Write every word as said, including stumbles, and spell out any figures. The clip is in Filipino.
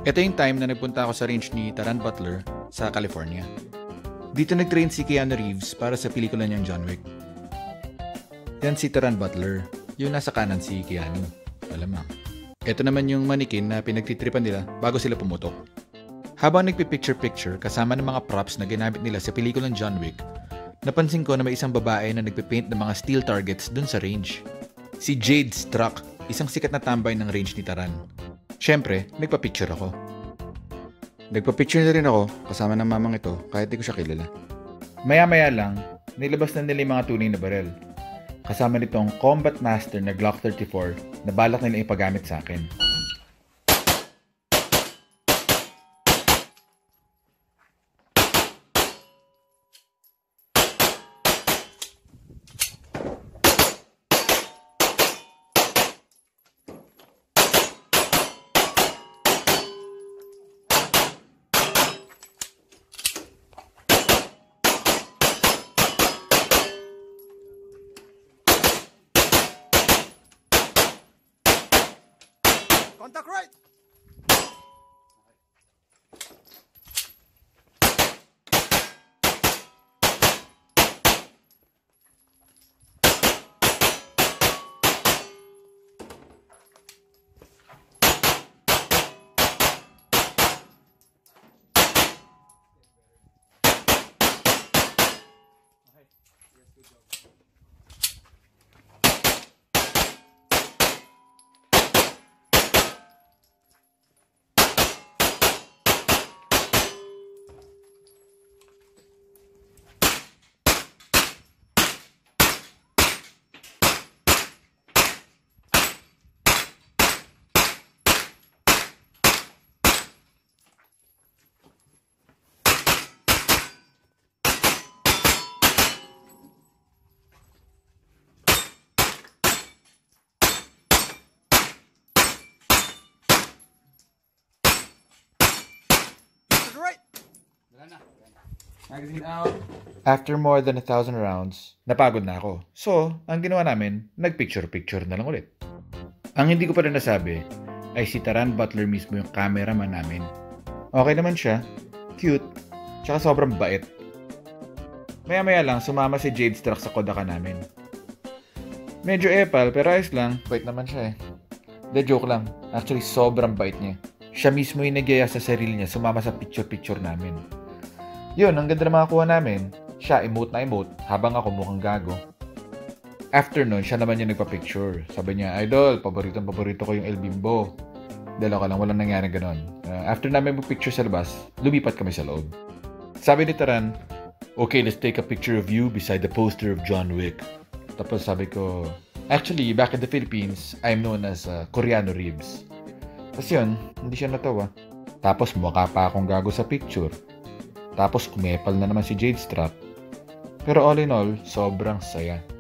Ito yung time na nagpunta ako sa range ni Taran Butler sa California. Dito nag-train si Keanu Reeves para sa pelikula niyang John Wick. Yan si Taran Butler, yung nasa kanan si Keanu. Alamang. Ito naman yung manikin na pinagtitripan nila bago sila pumutok. Habang nagpipicture-picture kasama ng mga props na ginamit nila sa pelikulang John Wick, napansin ko na may isang babae na nagpipaint ng mga steel targets dun sa range. Si Jade Struck, isang sikat na tambay ng range ni Taran. Siyempre, nagpa-picture ako. Nagpa-picture na rin ako kasama ng mamang ito kahit di ko siya kilala. Maya-maya lang, nilabas na nila yung mga tunay na barel. Kasama nitong Combat Master na Glock thirty-four na balak nila ipagamit sa akin. Contact right! Magazine out. After more than a thousand rounds, napagod na ako. So, ang ginawa namin, nag-picture-picture na lang ulit. Ang hindi ko pa rin nasabi, ay si Taran Butler mismo yung cameraman namin. Okay naman siya, cute, tsaka sobrang bait. Maya-maya lang, sumama si Jade Struck sa kodaka namin. Medyo epal, pero ayos lang, bait naman siya eh. De joke lang, actually sobrang bait niya. Siya mismo yung nagyaya sa sarili niya, sumama sa picture-picture namin. Yun, ang ganda na makakuha namin. Siya, emote na emote, habang ako mukhang gago. After nun, siya naman yung nagpa-picture. Sabi niya, Idol, paboritong paborito ko yung El Bimbo. Dalaw ka lang, walang nangyari ganon. Uh, after namin mag-picture sa labas, lumipat kami sa loob. Sabi ni Taran, okay, let's take a picture of you beside the poster of John Wick. Tapos sabi ko, actually, back in the Philippines, I'm known as uh, Keanu Reeves. Tapos yun, hindi siya natawa. Tapos mukha pa akong gago sa picture. Tapos umepal na naman si Jade Struck. Pero all in all, sobrang saya.